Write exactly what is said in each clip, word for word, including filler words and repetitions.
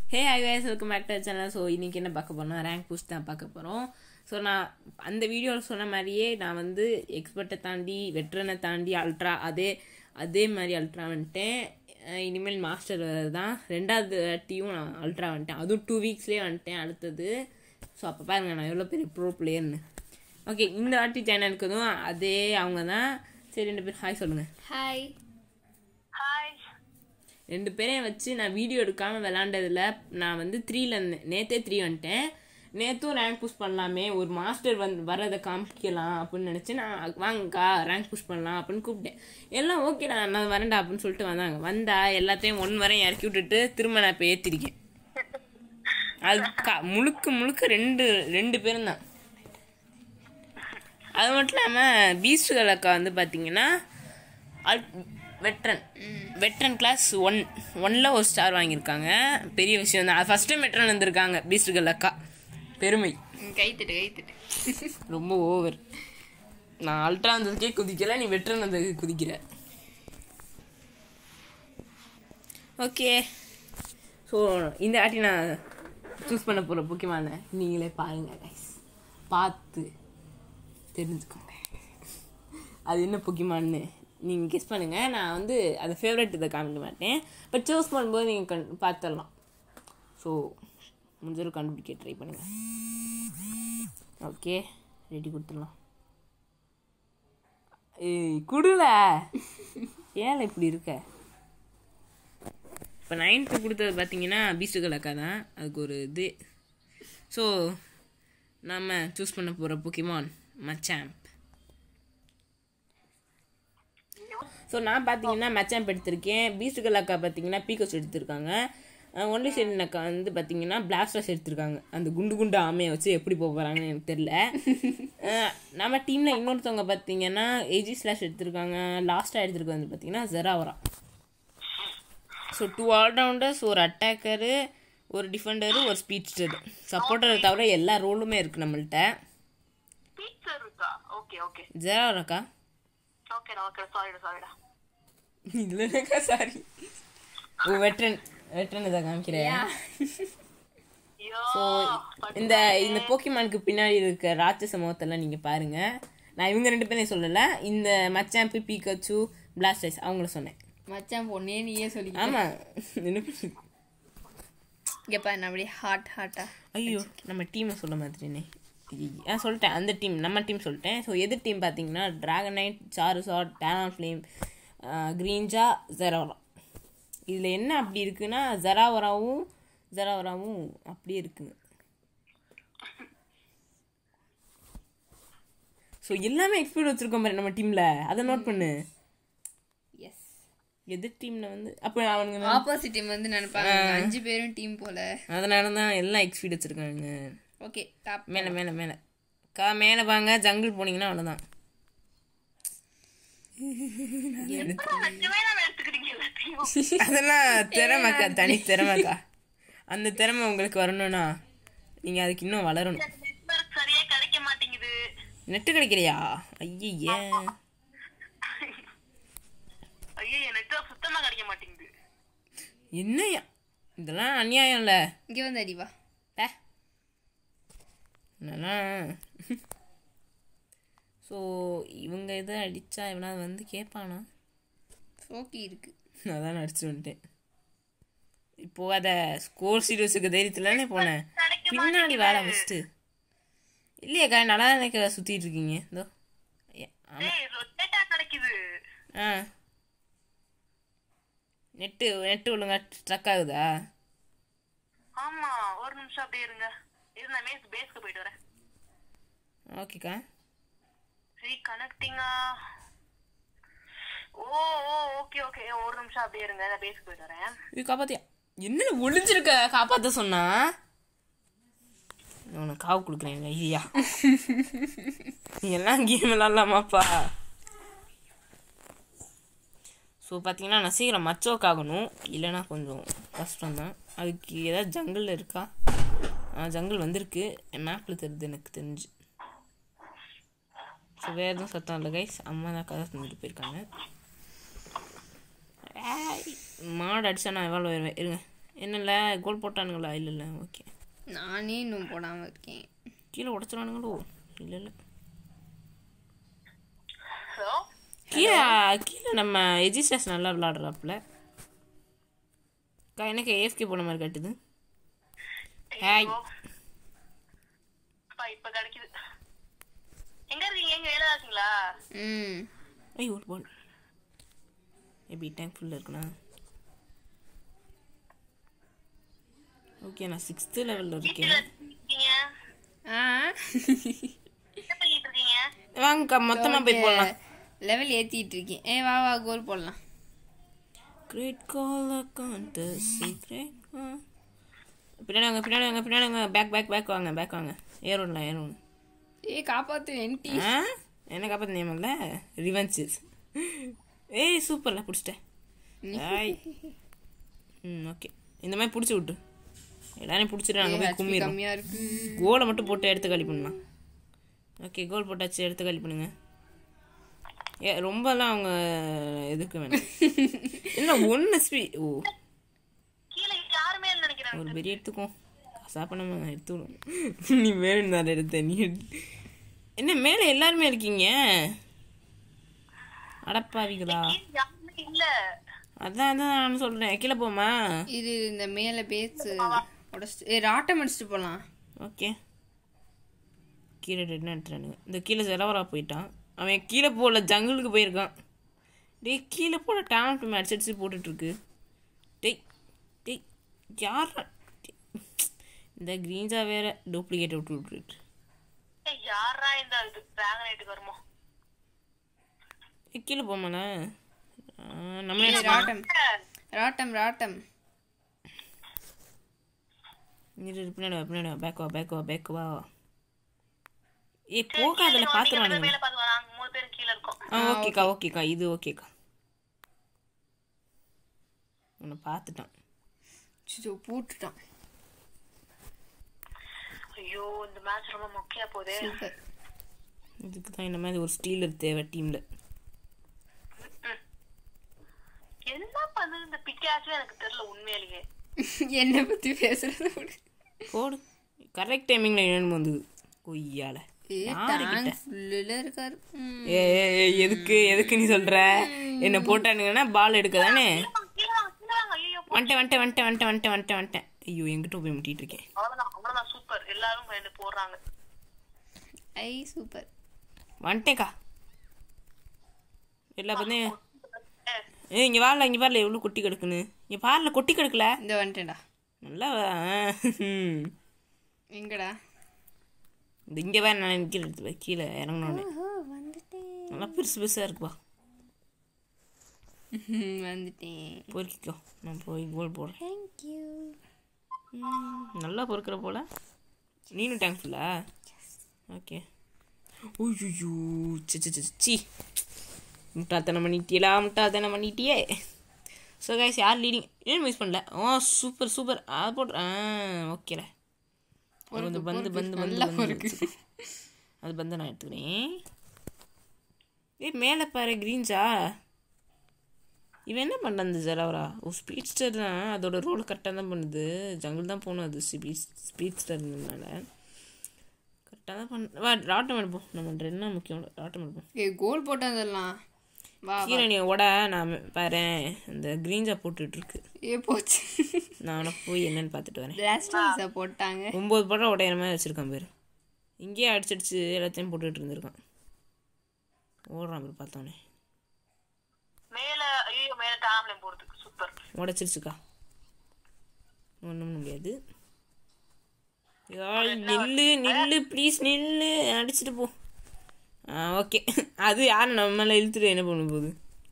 Hey, hi guys, welcome back to the channel. So, இன்னைக்கு என்ன பார்க்க போறோம்னா ரேங்க் புஷ் தான் பார்க்க போறோம். ஸோ நான் அந்த வீடியோவில் சொன்ன மாதிரியே நான் வந்து எக்ஸ்பர்ட்டை தாண்டி வெட்ரனை தாண்டி அல்ட்ரா அதே அதே மாதிரி அல்ட்ரா வந்துட்டேன். இனிமேல் மாஸ்டர் தான் ரெண்டாவது வாட்டியும் நான் அல்ட்ரா வந்துட்டேன். அதுவும் டூ வீக்ஸ்லேயே வந்துட்டேன் அடுத்தது. ஸோ அப்போ பாருங்க நான் எவ்வளோ பெரிய ப்ரோ பிளேயர்னு. ஓகே, இந்த வாட்டி சேனலுக்குதும் அதே அவங்க தான். சரி, ரெண்டு பேரும் ஹாய் சொல்லுங்கள். Hi hi. ரெண்டு பேரையும் வச்சு நான் வீடியோ எடுக்காமல் விளாண்டதில் நான் வந்து த்ரீல இருந்தேன். நேற்றே த்ரீ வந்துட்டேன். நேற்றும் ரேங்க் புஷ் பண்ணலாமே, ஒரு மாஸ்டர் வந்து வரதை காமிக்கலாம் அப்படின்னு நினச்சி நான் வாங்கக்கா ரேங்க் புஷ் பண்ணலாம் அப்படின்னு கூப்பிட்டேன். எல்லாம் ஓகே நான் நான் வரேன்டா அப்படின்னு சொல்லிட்டு வந்தாங்க. வந்தா எல்லாத்தையும் ஒன் வரையும் இறக்கி விட்டுட்டு திரும்ப நான் இப்போ ஏற்றிருக்கேன். அது கா முழுக்க முழுக்க ரெண்டு ரெண்டு பேரும் தான். அது மட்டும் இல்லாமல் பீஸ்டுகள் அக்கா வந்து பார்த்தீங்கன்னா அல் வெட்ரன் வெட்ரன் கிளாஸ் ஒன் ஒன்னில் ஒரு ஸ்டார் வாங்கியிருக்காங்க. பெரிய விஷயம் தான். ஃபஸ்ட் டைம் வெட்ரன் வந்திருக்காங்க பீஸ்டுகள் அக்கா. பெருமை. கைத்துட்டு கைத்துட்டு ரொம்ப ஓவர். நான் அல்ட்ரா வந்ததுக்கே குதிக்கல, நீ வெட்ரன் வந்ததுக்கு குதிக்கிற. ஓகே, ஸோ இந்த வாட்டி நான் சூஸ் பண்ண போகிற முக்கியமான நீங்களே பாருங்கள் கைஸ், பார்த்து தெரிஞ்சுக்கோங்க அது என்ன பொக்கிமான்னு நீங்கள் கெஸ் பண்ணுங்கள். நான் வந்து அது ஃபேவரட் இதை காமிக்க மாட்டேன், பட் சூஸ் பண்ணும்போது நீங்கள் கண் பார்த்துடலாம். ஸோ முடிஞ்சளவு கண்டுபிடிக்க ட்ரை பண்ணுங்கள். ஓகே, ரெடி கொடுத்துடலாம். ஏய் கொடுல ஏன் இப்படி இருக்க. இப்போ நைன்த்து கொடுத்தது பார்த்தீங்கன்னா பீஸ்டுகள் அக்கா தான். அதுக்கு ஒரு இது. ஸோ நம்ம சூஸ் பண்ண போகிற பொக்கிமான் மச்சாம்ப். ஸோ நான் பார்த்தீங்கன்னா மச்சாம்ப் எடுத்திருக்கேன். பீஸ்டுகள் அக்கா பார்த்தீங்கன்னா பீக்கோஸ் எடுத்திருக்காங்க. ஒன்லி ஷெரின் அக்கா வந்து பார்த்தீங்கன்னா பிளாஸ்டர்ஸ் எடுத்திருக்காங்க. அந்த குண்டு குண்டு ஆமையை வச்சு எப்படி போக போகிறாங்கன்னு எனக்கு தெரில. நம்ம டீமில் இன்னொருத்தவங்க பார்த்தீங்கன்னா ஏஜி ஸ்லாஷ் எடுத்திருக்காங்க. லாஸ்ட்டாக எடுத்திருக்க வந்து பார்த்தீங்கன்னா ஜெராவரா. ஸோ டூ ஆல்ரவுண்டர்ஸ், ஒரு அட்டாக்கரு, ஒரு டிஃபெண்டரு, ஒரு ஸ்பீட்ஸ்டர். சப்போர்ட்டரை தவிர எல்லா ரோலுமே இருக்குது நம்மள்கிட்ட. ஜெராவராக்கா இதுல என்னக்கா சாரி, ஓ வெட்ரன் வெட்ரன் இதை காமிக்கிறியா? ஸோ இந்த இந்த போக்கிமானுக்கு பின்னாடி இருக்க ராட்சச முகத்தெல்லாம் நீங்கள் பாருங்கள். நான் இவங்க ரெண்டு பேரையும் சொல்லலை, இந்த மச்சாம்பு பீக்காச்சு பிளாஸ்டர்ஸ் அவங்கள சொன்னேன். மச்சான் பொண்ணே நீயே சொல்லி. ஆமாம், இங்கேப்பா நான் அப்படியே ஹாட் ஹாட்டா. ஐயோ நம்ம டீமை சொல்ல மாதிரினே. ஆ சொல்லிட்டேன், அந்த டீம் நம்ம டீம் சொல்லிட்டேன். ஸோ எது டீம் பார்த்தீங்கன்னா ட்ராகனைட், சாருசாட், டேனான் ஃப்ளேம், கிரீன்ஜா, ஜெராவரா. இதில் என்ன அப்படி இருக்குன்னா ஜெராவராவும் ஜெராவராவும் அப்படியே இருக்குங்க. ஸோ எல்லாமே எக்ஸ்பீரியன்ஸ் வச்சுருக்கோம் பாரு நம்ம டீமில், அதை நோட் பண்ணு. எஸ், எதிர் டீமில் வந்து அப்போ அவனுங்க ஆப்போசிட் டீம் வந்து நினைப்பாங்க அஞ்சு பேரும் டீம் போல, அதனால தான் எல்லாம் எக்ஸ்பீரியன்ஸ் வச்சுருக்காங்க. ஓகே, டாப் மேலே மேலே மேலே கா மேலே வாங்க. ஜங்கிள் போனீங்கன்னா அவ்வளோதான். அதெல்லாம் திறமைக்கா, தனி திறமைக்கா. அந்த திறமை உங்களுக்கு வரணும்னா நீங்கள் அதுக்கு இன்னும் வளரணும். நெட்டு கிடைக்கிறியா? ஐயே என்னையா இதெல்லாம் அநியாயம் இல்லை. இங்கே வந்து அடிவா என்னெல்லாம். ஸோ இவங்க இதை அடித்தா எவனாவது வந்து கேட்பானா? ஓகே இருக்கு, அதான் அடிச்சுட்டு வந்துட்டேன். இப்போது அதை ஸ்கோர் சீரியஸுக்கு தைரியத்துலன்னு போனேன். பின்னாடி வேலை ஃபஸ்ட்டு இல்லையாக்கா, நல்லா நினைக்க சுற்றிட்டு இருக்கீங்க. இதோ ஆ நெட்டு நெட்டு ஒழுங்கா ஸ்ட்ரக் ஆகுதா? ஆமா, ஒரு நிமிஷம் அப்படியே இருங்க. இது நான் மேஸ் பேஸ்க்கு போயிட்டு வரேன். ஓகேக்கா, ரீகனெக்டிங்கா. ஓ ஓ ஓகே ஓகே, ஒரு நிமிஷம் அப்படியே இருங்க, நான் பேஸ்க்கு போயிட்டு வரேன். இது காப்பாத்தியா? என்ன ஒளிஞ்சிருக்க காப்பாற்ற சொன்னா? உனக்கு காவு கொடுக்குறேன் ஐயா. நீ எல்லாம் கேம் விளாட்லாமாப்பா? ஸோ பார்த்தீங்கன்னா நான் சீக்கிரம் மச்சோக் ஆகணும், இல்லைன்னா கொஞ்சம் கஷ்டம்தான். அதுக்கு ஏதாவது ஜங்கிள் இருக்கா? ஜங்கிள் வந்திருக்கு, என் மேப்பில் தெரியுது எனக்கு தெரிஞ்சு. ஸோ வேறு எதுவும் சத்தம் இல்லை கைஸ், அம்மா தான் கதை தந்துட்டு போயிருக்காங்க. மாடு அடிச்சா நான் எவ்வளோ வருவேன் இருங்க. என்னல கோல் போட்டானுங்களா? இல்லை இல்லை ஓகே. நானே இன்னும் போடாம இருக்கேன். கீழே உடச்சிடானுங்களோ? இல்லை இல்லை ஹலோ கீழே கீழே நம்ம எஜிஸ்டாஸ் நல்லா விளாடுறாப்புல. அக்கா எனக்கு ஏஎஃப்கே போன மாதிரி காட்டுது. ஹாய் இப்ப கிடைக்குது. எங்க இருக்கீங்க? எங்க வேலை இருக்கீங்களா? ம் ஐயோ ஒரு பால் எப்படி டேங்க் ஃபுல்லாக இருக்குண்ணா? ஓகே நான் சிக்ஸ்த்து லெவலில் இருக்கேன். ஆ வாங்கக்கா மொத்தமாக போய் போடலாம். லெவல் ஏற்றிட்டு இருக்கேன். ஏ வா வா கோல் போடலாம். Great call contest secret. பின்னாடி வாங்க பின்னாடி வாங்க பின்னாடி வாங்க. பேக் பேக் பேக் வாங்க பேக் வாங்க. ஏறோம்ல ஏறோம். ஏ காப்பாத்து என்டி. ஆ என்ன காப்பாற்ற நேமல்ல ரிவென்சஸ். ஏய் சூப்பர்ல பிடிச்சிட்டேன். ஆய் ம் ஓகே இந்த மாதிரி பிடிச்சி விட்டு எல்லாரையும் பிடிச்சிட்டு நாங்கள் போய் கும்மிடுறோம். கம்மியா இருக்கு. கோலை மட்டும் போட்டு எடுத்து காலி பண்ணலாம். ஓகே கோல் போட்டாச்சு எடுத்து காலி பண்ணுங்க. ஏ ரொம்பலாம் அவங்க எதுக்கு வேணும். என்ன ஒன்று ஸ்பீ ஓ ஒரு பெரிய எடுத்துக்கும் காசா பண்ணாம எடுத்துக்கணும். நீ வேணும் தான் எடுத்த நீ என்ன மேலே எல்லாருமே இருக்கீங்க அடப்பாவிகளா? அதான் அதான் நான் சொல்கிறேன் கீழே போமா. இது இந்த மேலே பேஸ் உடச்சிட்டு ஏ ராட்டம் அடிச்சுட்டு போகலாம். ஓகே கீழே டெட்னு எடுத்துறானுங்க. இந்த கீழே செலவரா போயிட்டான். அவன் கீழே போகல ஜங்கிளுக்கு போயிருக்கான். டேய் கீழே போல டேலண்ட் மேட்ச் அடிச்சு போட்டுட்ருக்கு. டேய் டேய் யாரா இந்த க்ரீன்ஸா வேற டூப்ளிகேட் விட்டு விட்டுட்டு யாரா இந்த இது டிராகனைட்டுக்கு வருமோ? கீழே போமாண்ணா நம்மளே ராட்டம் ராட்டம் ராட்டம் பின்னாடி வா பின்னாடி வா பேக் வா பேக் வா பேக் வா. ஏ போகாதல பாத்துறானுங்க. மேல பாத்து வராங்க. மூணு பேர் கீழ இருக்கோம். ஆ ஓகேக்கா ஓகேக்கா இது ஓகேக்கா. உன்னை பார்த்துட்டான். சோ போட்டுட்டான். ஐயோ இந்த மேட்ச் ரொம்ப மொக்கையா போதே. சூப்பர். இதுக்கு தான் இந்த மாதிரி ஒரு ஸ்டீலர் தேவை டீம்ல. என்ன பண்ணுது இந்த பிக்காச்சு எனக்கு தெரியல உண்மையிலேயே. என்ன பத்தி பேசுறது போடு கரெக்ட் டைமிங்ல என்னன்னு வந்தது கொய்யால. எதுக்கு எதுக்கு நீ சொல்ற? என்ன போட்டானுங்கன்னா பால் எடுக்க தானே. வந்துட்டேன் வந்துட்டேன் வந்துட்டேன் வந்துட்டேன் வந்துட்டேன் வந்துட்டேன் வந்துட்டேன். ஐயோ எங்கிட்ட போய் முட்டிட்டு இருக்கேன். அவ்வளவுதான் சூப்பர். எல்லாரும் ரெண்டு போடுறாங்க. ஐ சூப்பர் வந்துட்டேன்க்கா. எல்லா பந்தையும் ஏ இங்கே வரல இங்கே வரல எவ்வளோ கொட்டி கிடக்குன்னு. இங்கே பாரில் கொட்டி கிடக்கல. இந்த வந்துட்டேன்டா. நல்லா எங்கடா இந்த இங்கே வேற நான் நிற்கிறது கீழே இறங்கணுன்னு நல்லா பெருசு பெருசாக இருக்குப்பா. வந்துட்டேன். பொறுக்கிக்கோ நான் போய் கோல் போடுறேன். தேங்க்யூ. நல்லா பொறுக்கிற போல. நீனும் டேங்க் ஃபுல்லா? ஓகே. ஓய்யோ சி சி சி முட்டாள்தனம் பண்ணிட்டியலா முட்டாள்தனம் பண்ணிட்டியே. ஸோ கைஸ் யார் லீடிங் ஏன் மிஸ் பண்ணல. ஓ சூப்பர் சூப்பர் அது போட்டு ஆ ஓகேல. பந்து பந்து பந்து பந்து அது பந்து நான் எடுத்துக்கிறேன். ஏ மேலே பாரு க்ரீன்ஸா. இவன் என்ன பண்ண அந்த ஜெலவரா? ஓ ஸ்பீட்ஸ்டர் தான் அதோட ரோடு கரெக்டாக தான் பண்ணுது. ஜங்கிள் தான் போகணும் அது ஸ்பீட் ஸ்பீட்ஸ்டர்னால கரெக்டாக தான் பண்ண. வா ராட்டம் எடுப்போம் நம்ம ரெண்டு முக்கியம் ராட்டம் எடுப்போம். ஏ கோல் போட்டதெல்லாம் கீழே நீ ஓட நான் பாரு இந்த க்ரீன்ஸா போட்டுட்ருக்கு. ஏ போச்சு. நான் அவனை போய் என்னன்னு பார்த்துட்டு வரேன். பிளாஸ்டர்ஸை போட்டாங்க. ஒம்பது படம் உடையிற மாதிரி வச்சுருக்கான் பேர். இங்கேயே அடிச்சடிச்சு எல்லாத்தையும் போட்டுட்டு இருந்திருக்கான். ஓடுறான் பேர் பார்த்தோன்னே மேல. ஐயோ மேல டாம்லைன் போறதுக்கு சூப்பர் உடச்சிருச்சுக்கா. ஒன்றும் முடியாது. நில்லு நில்லு ப்ளீஸ் நில்லு அடிச்சுட்டு போ. ஆ ஓகே அது யார் நம்மள இழுத்துட்டு என்ன பண்ண போகுது?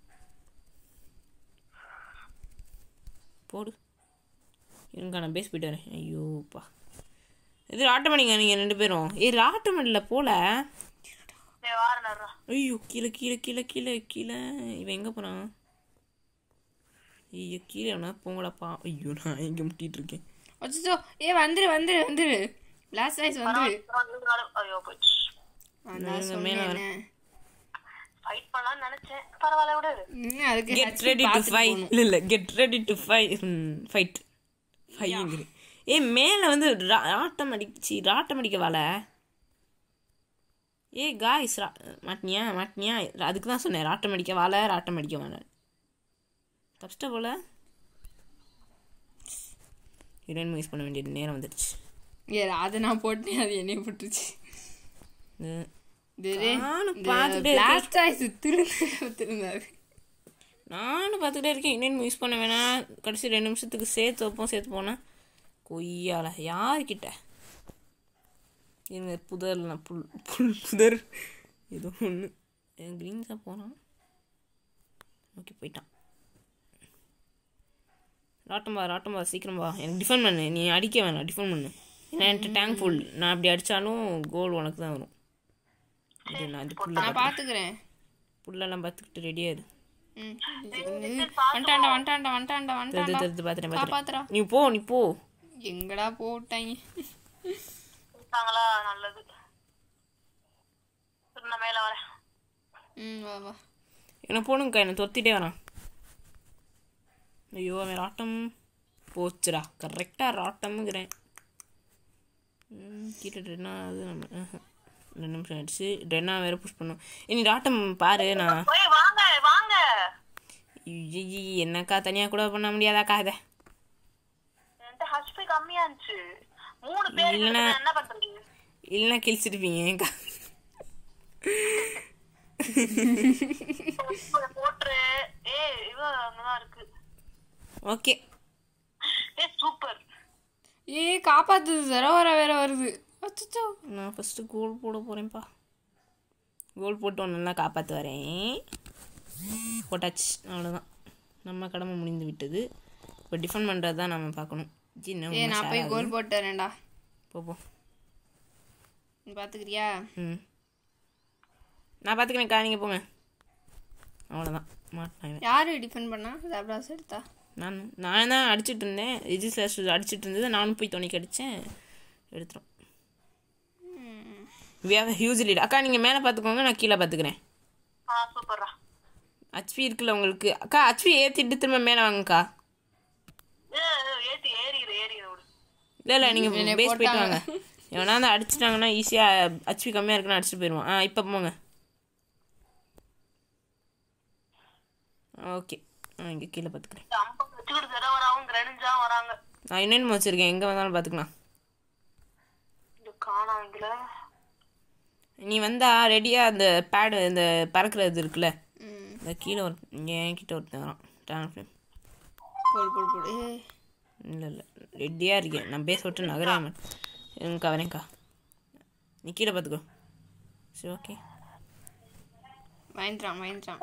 போடு இருங்கக்கா நான் பேசி போயிட்டு வரேன். ஐயோப்பா இது ராட்டமணிங்க நீங்கள் ரெண்டு பேரும். ஏ ராட்டமணில போல. ஐயோ கீழே கீழே கீழே கீழே கீழே இவன் எங்கே போனான்? ஐயோ கீழே வேணா போங்களாப்பா. ஐயோ நான் இங்கே முட்டிகிட்டு இருக்கேன். அச்சோ ஏ வந்துரு வந்துரு வந்துரு லாஸ்ட் ரைஸ் வந்துரு. ஐயோ போச்சு. மேலே ஃபைட் பண்ணலாம்னு நினைச்சேன். பரவாயில்ல விடு. அதுக்கு கெட் ரெடி டு ஃபைட். இல்லை இல்லை get ready to fight fight ஃபைவ்ங்கிறேன். ஏ மேலே வந்து ராட்டம் அடிச்சு ராட்டம் அடிக்க வாழ. ஏ காய்ஸ் ரா மாட்டினியா மாட்டினியா அதுக்கு தான் சொன்னேன் ராட்டம் அடிக்க வாழ ராட்டம் அடிக்க வாழ. தப்பிச்சிட்ட போல. ஹீரோயின் யூஸ் பண்ண வேண்டிய நேரம் வந்துடுச்சு. ஏ அதை நான் போட்டேன், அது என்னைய போட்டுருச்சு. நானும் பார்த்துட்டே திருந்தாரு. நானும் பார்த்துட்டே இருக்கேன். இன்னும் யூஸ் பண்ண வேணாம், கடைசி ரெண்டு நிமிஷத்துக்கு சேர்த்து வைப்போம். சேர்த்து போனேன் கொய்யால யாருக்கிட்ட இருங்க புதர்லாம் புல் புல் புதர் ஏதோ ஒன்று க்ரீன்ஸாக போனான். ஓகே போயிட்டான். ராட்டம்பா ராட்டம்பா சீக்கிரம் வா, எனக்கு டிஃபன் பண்ணு. நீ அடிக்க வேணாம், டிஃபன் பண்ணு. ஏன்னா என்கிட்ட டேங்க் ஃபுல். நான் அப்படி அடித்தாலும் கோல் உனக்கு தான் வரும். இது நான் இது புல்ல பார்த்துக்கிறேன். புல்லெல்லாம் பார்த்துக்கிட்டு ரெடியாக இரு. வந்துட்டாண்டா வந்துட்டாண்டா வந்துட்டாண்டா வந்துட்டாண்டா. பார்த்துட்டேன் பார்த்துட்டேன். நீ போ நீ போ. எங்கடா போட்டாங்க? நல்லது. மேல வரேன். ம் வா வா. என்ன போகணுங்கக்கா, என்னை தொத்திட்டே வரான். ஐயோ அவன் ராட்டம் போச்சுடா. கரெக்டாக ராட்டம்ங்கிறேன். கீழே ட்ரென்னா அது நம்ம ரெண்டு நிமிஷம் ஆயிடுச்சு. ட்ரென்னா வேறு புஷ் பண்ணோம். இனி ராட்டம் பாரு. நான் வாங்க வாங்க. என்னக்கா தனியாக கூட பண்ண முடியாதாக்கா இதை? இல்லைன்னா இல்லைன்னா கிழிச்சிருப்பீங்க ஏங்கா. Okay super. ஏ காப்பாத்துது, சரோவரா வேற வருது. அச்சச்சோ, நான் ஃபஸ்ட்டு கோல் போட போகிறேன்ப்பா. கோல் போட்டு ஒன்று நல்லா காப்பாற்ற வரேன். போட்டாச்சு, அவ்வளோதான். நம்ம கடமை முடிந்து விட்டது. இப்போ டிஃபன் பண்ணுறது தான் நம்ம பார்க்கணும். ஏ நான் போய் கோல் போட்டு வரேன்டா. போப்போம். நீ பார்த்துக்கிறியா? ம் நான் பார்த்துக்கிறேன்க்கா, நீங்கள் போங்க. அவ்வளோதான். மாட்டேன். யார் டிஃபன் பண்ணா? ஜாப்ராஸ் எடுத்தா? நான் நான் தான் அடிச்சுட்டு இருந்தேன். ரிஜிஸ்டர் அடிச்சுட்டு இருந்தது. நானும் போய் துணைக்கு அடித்தேன். எடுத்துரும். We have huge lead. அக்கா நீங்கள் மேலே பார்த்துக்கோங்க, நான் கீழே பார்த்துக்கிறேன். ஹச்பி இருக்குல்ல உங்களுக்கு. அக்கா ஹச்பி ஏற்றிட்டு திரும்ப மேலே வாங்கக்கா. இல்லை இல்லை நீங்கள் பேஸ் போயிட்டு வாங்க. எவனா தான் அடிச்சிட்டாங்கன்னா ஈஸியாக ஹச்பி கம்மியாக இருக்குன்னு அடிச்சுட்டு போயிடுவான். ஆ இப்போ போங்க. ஓகே நான் இங்கே கீழே பார்த்துக்கிறேன். நான் இன்னும் வச்சுருக்கேன், எங்கே வந்தாலும் பார்த்துக்கலாம். நீ வந்தா ரெடியாக அந்த பேடு இந்த பறக்கிறது இருக்குல்ல, இந்த கீழே ஒரு இங்கே என்கிட்ட ஒருத்தன் வரான். ட்ரான் ஃப்ளேம் போடு போடு போடு. இல்லை இல்லை ரெடியாக இருக்கேன். நான் பேச விட்டு நகரவே மாட்டேன். எங்கக்கா வரேங்க்கா, நீ கீழே பார்த்துக்கோ. சரி ஓகே. வாங்கிட்டான் வாங்கிட்டான்.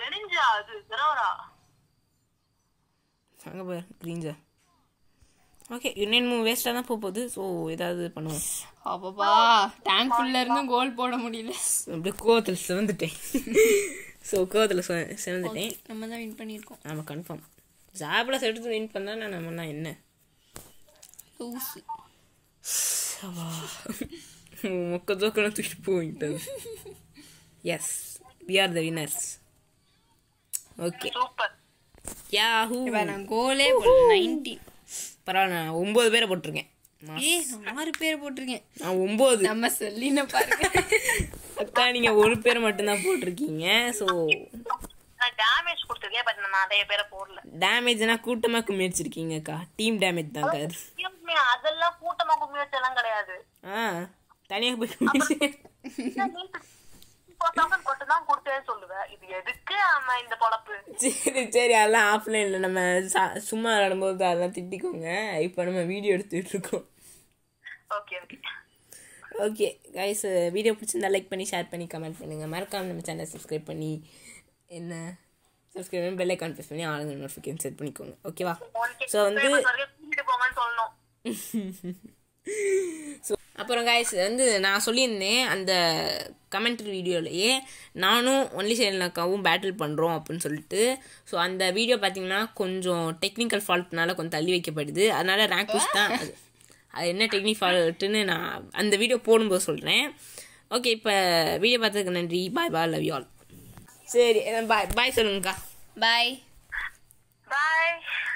அங்கே போய் க்ரீன்ஸா. ஓகே யூனியன் மூவ் வேஸ்ட்டாக தான் போக போகுது. ஸோ ஏதாவது பண்ணுவோம். அப்பப்பா டேங்க் ஃபுல்லாக இருந்தும் கோல் போட முடியல. அப்படியே கோவத்தில் செவந்துட்டேன். ஸோ கோவத்தில் செ செவந்துட்டேன். நம்ம தான் வின் பண்ணியிருக்கோம். ஆமாம் கன்ஃபார்ம். ஜாபில் எடுத்து வின் பண்ணால் நான் நம்மனா என்ன லூசு. மொக்க ஜோக்கெல்லாம் தூக்கிட்டு போயிட்டது. Yes we are the winners. Okay yahoo. நான் கோலே போடல. நைன்டீன் பரவாயில்ல, நான் ஒம்பது பேரை போட்டிருக்கேன். ஏ நான் ஆறு பேர் போட்டிருக்கேன். நான் ஒம்பது. நம்ம சொல்லின பாருங்க. அக்கா நீங்கள் ஒரு பேரை மட்டும்தான் போட்டிருக்கீங்க. ஸோ டேமேஜ் கொடுத்துருக்கேன், பட் நான் நிறைய பேரை போடல. டேமேஜ்னா கூட்டமாக கும்மி வச்சிருக்கீங்கக்கா. டீம் டேமேஜ் தாங்க அது. அதெல்லாம் கூட்டமாக கும்மி வச்செல்லாம் கிடையாது. ஆ தனியாக போய் கும்மி சரி சரி அதெல்லாம் ஆஃப்லைன்ல நம்ம சும்மா விளையாடும்போது அதெல்லாம் திட்டிக்கோங்க. இப்போ நம்ம வீடியோ எடுத்துட்டு இருக்கோம். ஓகே கைஸ், வீடியோ பிடிச்சிருந்தா லைக் பண்ணி ஷேர் பண்ணி கமெண்ட் பண்ணுங்க. மறக்காம நம்ம சேனல் சப்ஸ்கிரைப் பண்ணி என்ன சப்ஸ்கிரைப் பண்ணி பெல் ஐகான் ப்ரெஸ் பண்ணி ஆளுங்க நோட்டிஃபிகேஷன் செட் பண்ணிக்கோங்க. ஓகேவா? ஸோ வந்து ஸோ அப்புறம் காய்ஸ் வந்து நான் சொல்லியிருந்தேன் அந்த கமெண்ட்ரி வீடியோலையே நானும் ஒன்லி சேனலுக்காகவும் பேட்டில் பண்ணுறோம் அப்படின்னு சொல்லிட்டு. ஸோ அந்த வீடியோ பார்த்தீங்கன்னா கொஞ்சம் டெக்னிக்கல் ஃபால்ட்னால கொஞ்சம் தள்ளி வைக்கப்படுது. அதனால் ரேங்க் புஷ் தான் அது. அது என்ன டெக்னிக் ஃபால்ட்டுன்னு நான் அந்த வீடியோ போடும்போது சொல்கிறேன். ஓகே இப்போ வீடியோ பார்த்ததுக்கு நன்றி. Bye bye, love you all. சரி பாய் பாய் சொல்லுங்கக்கா. பாய் பாய்.